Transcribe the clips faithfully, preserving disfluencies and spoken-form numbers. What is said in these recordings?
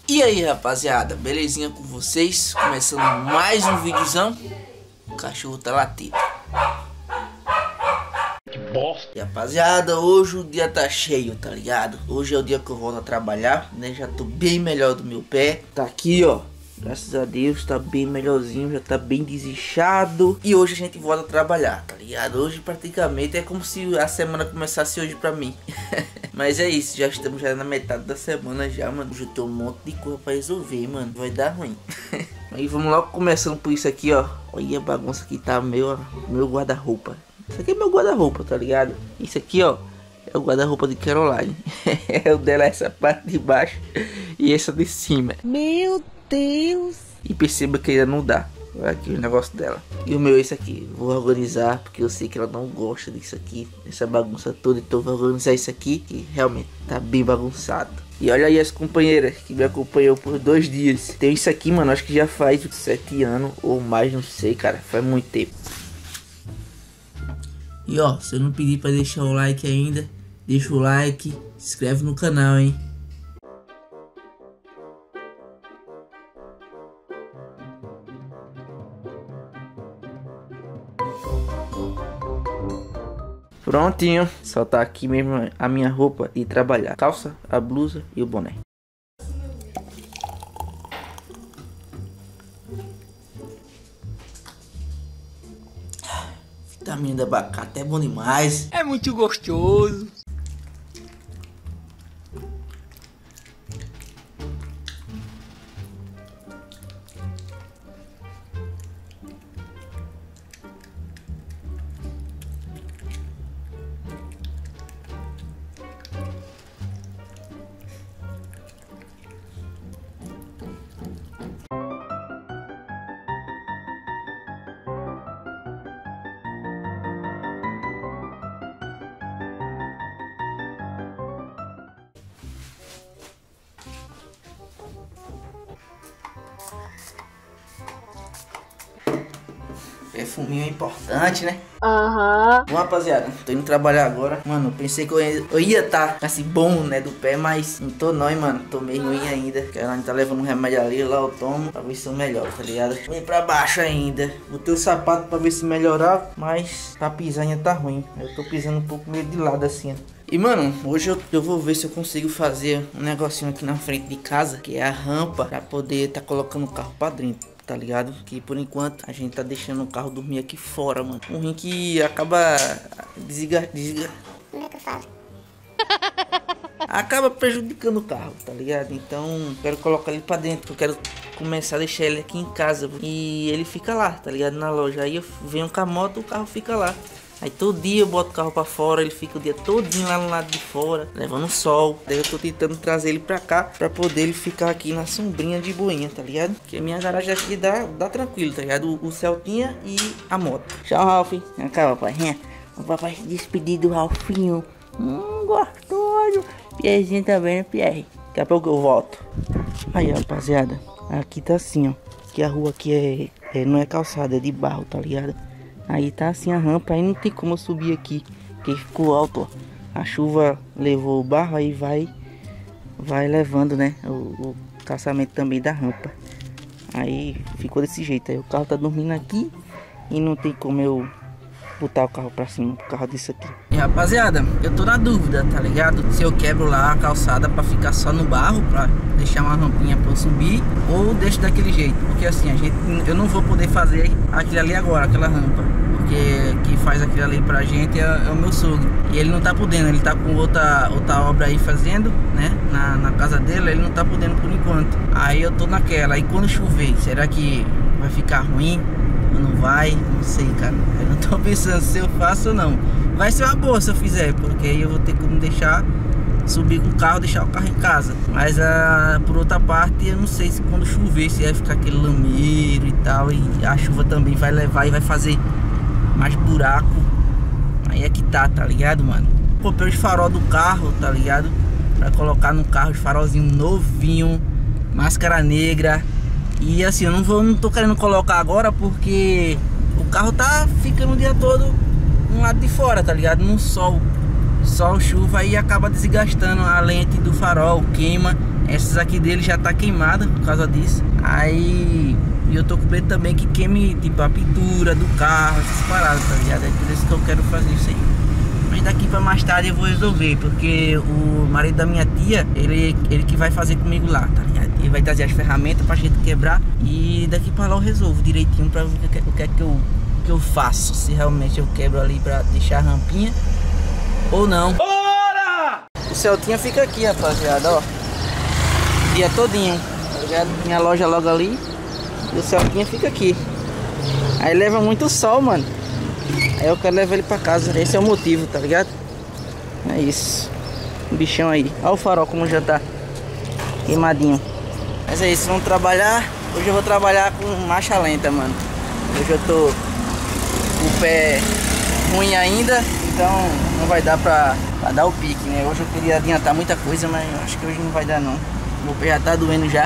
E aí, rapaziada, belezinha com vocês? Começando mais um videozão. O cachorro tá latindo. Que bosta. E rapaziada, hoje o dia tá cheio, tá ligado? Hoje é o dia que eu volto a trabalhar, né? Já tô bem melhor do meu pé. Tá aqui, ó. Graças a Deus, tá bem melhorzinho, já tá bem desinchado. E hoje a gente volta a trabalhar, tá ligado? Hoje praticamente é como se a semana começasse hoje pra mim. Mas é isso, já estamos já na metade da semana já, mano. Hoje eu tenho um monte de coisa pra resolver, mano. Vai dar ruim. Aí vamos logo começando por isso aqui, ó. Olha a bagunça que tá meu, meu guarda-roupa. Isso aqui é meu guarda-roupa, tá ligado? Isso aqui, ó, é o guarda-roupa de Caroline. O dela é essa parte de baixo e essa de cima. Meu Deus! E perceba que ainda não dá. Olha aqui o negócio dela. E o meu é esse aqui. Vou organizar porque eu sei que ela não gosta disso aqui, dessa bagunça toda. Então vou organizar isso aqui, que realmente tá bem bagunçado. E olha aí as companheiras que me acompanhou por dois dias. Tem isso aqui, mano, acho que já faz sete anos ou mais, não sei, cara. Faz muito tempo. E ó, se eu não pedir pra deixar o like ainda, deixa o like, se inscreve no canal, hein. Prontinho, só tá aqui mesmo a minha roupa de trabalhar. Calça, a blusa e o boné. Vitamina de abacate é bom demais. É muito gostoso. Perfuminho é importante, né? Aham. Bom, rapaziada, tô indo trabalhar agora. Mano, eu pensei que eu ia estar tá, assim, bom, né, do pé, mas não tô não, hein, mano. Tô meio ruim ainda. Que a gente tá levando um remédio ali, lá eu tomo, pra ver se eu melhoro, tá ligado? Vem pra baixo ainda. Botei o sapato pra ver se melhorar, mas pra pisar ainda tá ruim. Eu tô pisando um pouco meio de lado assim, ó. E mano, hoje eu, eu vou ver se eu consigo fazer um negocinho aqui na frente de casa, que é a rampa, pra poder tá colocando o carro pra dentro, tá ligado? Que por enquanto a gente tá deixando o carro dormir aqui fora, mano. Um rim que acaba desligar, desligar. Como é que eu falo? Acaba prejudicando o carro, tá ligado? Então quero colocar ele pra dentro, eu quero começar a deixar ele aqui em casa e ele fica lá, tá ligado? Na loja. Aí eu venho com a moto, o carro fica lá. Aí todo dia eu boto o carro pra fora, ele fica o dia todinho lá no lado de fora, levando sol. Daí eu tô tentando trazer ele pra cá, pra poder ele ficar aqui na sombrinha de boinha, tá ligado? Porque a minha garagem aqui dá, dá tranquilo, tá ligado? O, o Celtinha e a moto. Tchau, Ralph. Vem cá, papai. O papai se despedir do Ralfinho. Hum, gostoso. Pierrezinho também, né, Pierre? Daqui a pouco eu volto. Aí, rapaziada, aqui tá assim, ó. Que a rua aqui é, é, não é calçada, é de barro, tá ligado? Aí tá assim a rampa, aí não tem como eu subir aqui, porque ficou alto, ó. A chuva levou o barro, aí vai vai levando, né, o, o calçamento também da rampa. Aí ficou desse jeito, aí o carro tá dormindo aqui e não tem como eu botar o carro pra cima por causa disso aqui. E rapaziada, eu tô na dúvida, tá ligado? Se eu quebro lá a calçada pra ficar só no barro, pra deixar uma rampinha pra eu subir, ou deixo daquele jeito. Porque assim, a gente, eu não vou poder fazer aquilo ali agora, aquela rampa. Porque quem faz aquilo ali pra gente é, é o meu sogro. E ele não tá podendo, ele tá com outra, outra obra aí fazendo, né? Na, na casa dele, ele não tá podendo por enquanto. Aí eu tô naquela, aí quando chover, será que vai ficar ruim? Não vai, não sei, cara. Eu não tô pensando se eu faço ou não. Vai ser uma boa se eu fizer, porque aí eu vou ter como deixar, subir com o carro, deixar o carro em casa. Mas ah, por outra parte, eu não sei se quando chover, se vai ficar aquele lameiro e tal. E a chuva também vai levar e vai fazer mais buraco. Aí é que tá, tá ligado, mano? Comprei os farol do carro, tá ligado? Pra colocar no carro, os farolzinho novinho, máscara negra. E assim, eu não vou, não tô querendo colocar agora porque o carro tá ficando o dia todo no lado de fora, tá ligado? No sol. sol, chuva, aí acaba desgastando a lente do farol, queima. Essas aqui dele já tá queimada por causa disso. Aí eu tô com medo também que queime tipo a pintura do carro, essas paradas, tá ligado? É por isso que eu quero fazer isso aí. Mas daqui pra mais tarde eu vou resolver, porque o marido da minha tia, ele, ele que vai fazer comigo lá, tá ligado? Ele vai trazer as ferramentas pra gente quebrar. E daqui pra lá eu resolvo direitinho pra ver o que, o que é que eu, que eu faço. Se realmente eu quebro ali pra deixar a rampinha ou não. Bora! O Celtinha fica aqui, rapaziada, ó. Dia todinho, tá ligado? Minha loja logo ali. E o Celtinha fica aqui. Aí leva muito sol, mano. Aí eu quero levar ele pra casa. Esse é o motivo, tá ligado? É isso. O bichão aí. Olha o farol como já tá queimadinho. Mas é isso, vamos trabalhar. Hoje eu vou trabalhar com marcha lenta, mano. Hoje eu tô com o pé ruim ainda, então não vai dar pra, pra dar o pique, né? Hoje eu queria adiantar muita coisa, mas eu acho que hoje não vai dar não. O pé já tá doendo já.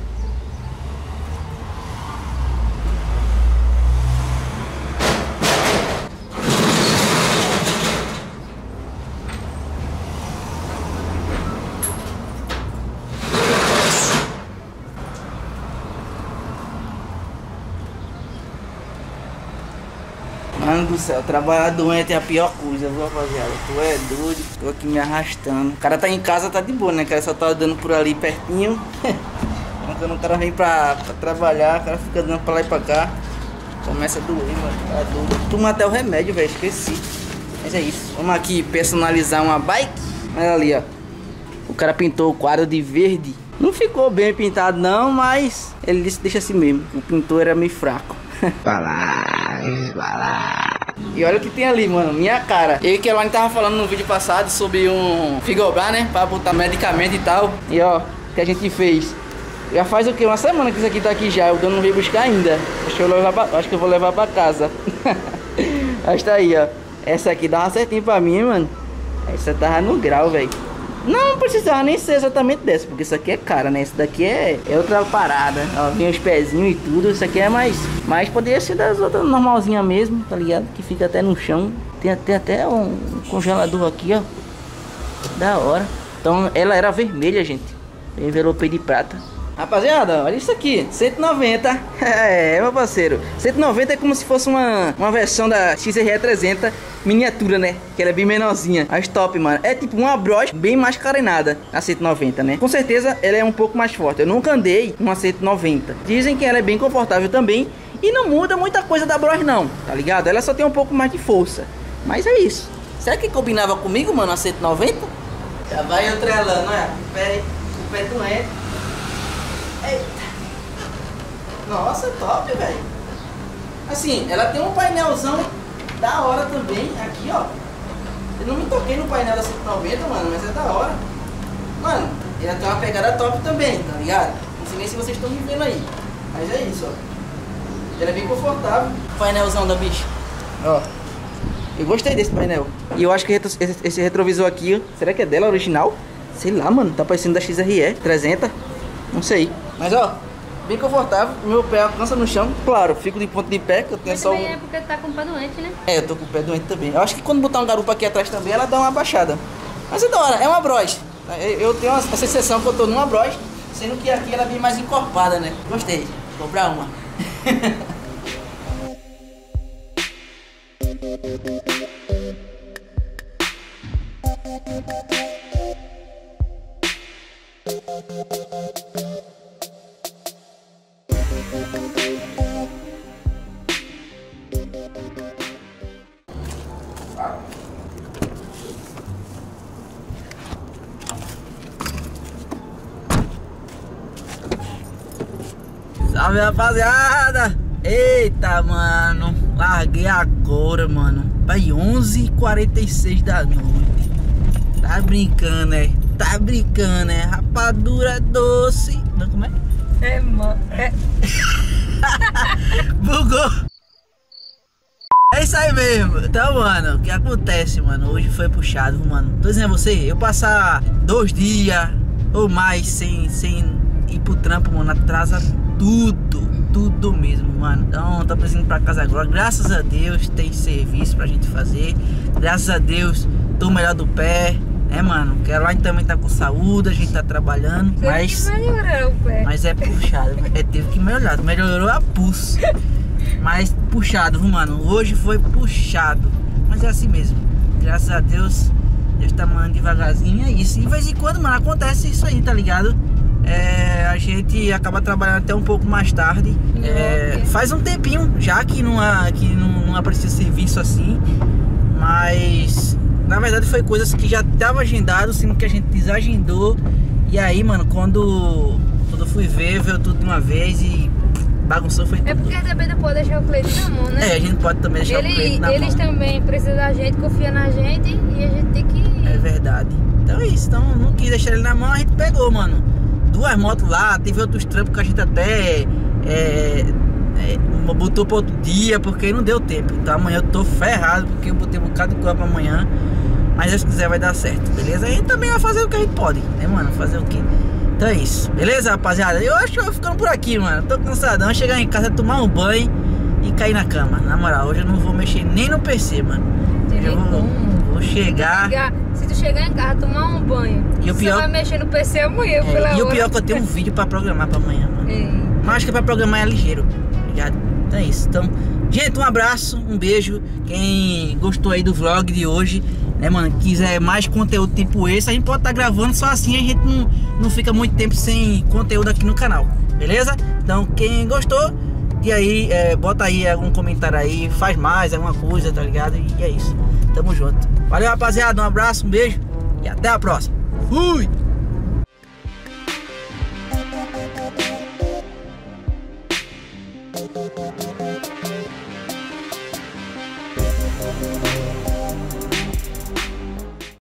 Mano do céu, trabalhar doente é a pior coisa, viu, rapaziada? Tu é doido, tô aqui me arrastando. O cara tá em casa, tá de boa, né? O cara só tá dando por ali pertinho. Quando o cara vem pra, pra trabalhar, o cara fica dando pra lá e pra cá. Começa a doer, mano. Tá doido. Toma até o remédio, velho, esqueci. Mas é isso. Vamos aqui personalizar uma bike. Olha ali, ó. O cara pintou o quadro de verde. Não ficou bem pintado não, mas ele disse deixa assim mesmo. O pintor era meio fraco. Vai lá, vai lá. E olha o que tem ali, mano, minha cara. Eu e que a Elaine tava falando no vídeo passado sobre um frigobar, né? Pra botar medicamento e tal. E ó, o que a gente fez. Já faz o que? Uma semana que isso aqui tá aqui já. O dono não veio buscar ainda. Acho que eu, levar pra, acho que eu vou levar pra casa. Mas tá aí, ó. Essa aqui dava certinho pra mim, mano. Essa tava no grau, velho. Não, não precisava nem ser exatamente dessa, porque isso aqui é cara, né? Isso daqui é, é outra parada. Ó, vem os pezinhos e tudo. Isso aqui é mais... Mas poderia ser das outras normalzinhas mesmo, tá ligado? Que fica até no chão. Tem, tem até um congelador aqui, ó. Da hora. Então ela era vermelha, gente. Envelope de prata. Rapaziada, olha isso aqui, cento e noventa. É, meu parceiro, cento e noventa é como se fosse uma, uma versão da X R E trezentos miniatura, né? Que ela é bem menorzinha. Mas top, mano. É tipo uma Bros bem mais carenada, a cento e noventa, né? Com certeza ela é um pouco mais forte. Eu nunca andei uma cento e noventa. Dizem que ela é bem confortável também. E não muda muita coisa da Bros não, tá ligado? Ela só tem um pouco mais de força. Mas é isso. Será que combinava comigo, mano, a cento e noventa? Já vai eu trelando, né? O pé, o pé doente. Eita. Nossa, top, velho. Assim, ela tem um painelzão da hora também. Aqui, ó. Eu não me toquei no painel da cento e noventa, mano, mas é da hora. Mano, ela tem uma pegada top também, tá ligado? Não sei nem se vocês estão me vendo aí. Mas é isso, ó. Ela é bem confortável. Painelzão da bicha. Ó. Eu gostei desse painel. E eu acho que esse retrovisor aqui, ó, será que é dela original? Sei lá, mano. Tá parecendo da X R E trezentos. Não sei. Mas ó, bem confortável. Meu pé alcança no chão. Claro, fico de ponto de pé, que eu tenho mas só. Também é porque tá com o pé doente, né? É, eu tô com o pé doente também. Eu acho que quando botar um garupa aqui atrás também, ela dá uma baixada. Mas é da hora, é uma Bros. Eu tenho a sensação que eu tô numa Bros, sendo que aqui ela é bem mais encorpada, né? Gostei. Vou comprar uma. Salve, rapaziada! Eita, mano, larguei agora, mano. Vai onze e quarenta e seis da noite. Tá brincando, né? Tá brincando, né? Rapadura doce. Não, como é? É, mano. É. Bugou. É isso aí mesmo. Então, mano, o que acontece, mano? Hoje foi puxado, mano. Tô dizendo a você, eu passar dois dias ou mais sem, sem ir pro trampo, mano, atrasa tudo, tudo mesmo, mano. Então, tô precisando ir pra casa agora. Graças a Deus tem serviço pra gente fazer. Graças a Deus tô melhor do pé, né, mano? Que lá também tá com saúde, a gente tá trabalhando. Teve mas que melhorar o pé. Mas é puxado, é, teve que melhorar. Melhorou a pulso. Mas puxado, viu, mano? Hoje foi puxado. Mas é assim mesmo. Graças a Deus, Deus tá mandando devagarzinho, é isso. E de vez em quando, mano, acontece isso aí, tá ligado? É, a gente acaba trabalhando até um pouco mais tarde. É, faz um tempinho já que não, há, que não, não aparecia serviço assim. Mas na verdade foi coisas que já estavam agendadas, sendo que a gente desagendou. E aí, mano, quando, quando eu fui ver, veio tudo de uma vez e bagunçou, foi tudo. É porque também não pode deixar o cliente na mão, né? É, a gente pode também deixar Ele, o cliente na eles mão. também precisam da gente, confiam na gente e a gente tem que... É verdade. Então é isso, então não quis deixar ele na mão, a gente pegou, mano. Duas motos lá, teve outros trampos que a gente até é, é, botou para outro dia, porque não deu tempo. Então amanhã eu tô ferrado, porque eu botei um bocado de coisa pra amanhã. Mas se quiser vai dar certo, beleza? A gente também vai fazer o que a gente pode, né, mano? Fazer o quê? Então é isso, beleza, rapaziada? Eu acho que eu vou ficando por aqui, mano. Tô cansadão, chegar em casa, tomar um banho e cair na cama. Na moral, hoje eu não vou mexer nem no P C, mano. Tem Eu vou, vou chegar... Chegar- Se tu chegar em casa, tomar um banho, E o você pior- vai mexer no P C amanhã, É, pela e o hora. pior é que eu tenho um vídeo pra programar pra amanhã, mano. É. Mas acho que pra programar é ligeiro, tá ligado? Então é isso. Então, gente, um abraço, um beijo. Quem gostou aí do vlog de hoje, né, mano, quiser mais conteúdo tipo esse, a gente pode estar tá gravando, só assim a gente não, não fica muito tempo sem conteúdo aqui no canal, beleza? Então, quem gostou, e aí, é, bota aí algum comentário aí, faz mais alguma coisa, tá ligado? E é isso. Tamo junto. Valeu, rapaziada, um abraço, um beijo e até a próxima. Fui!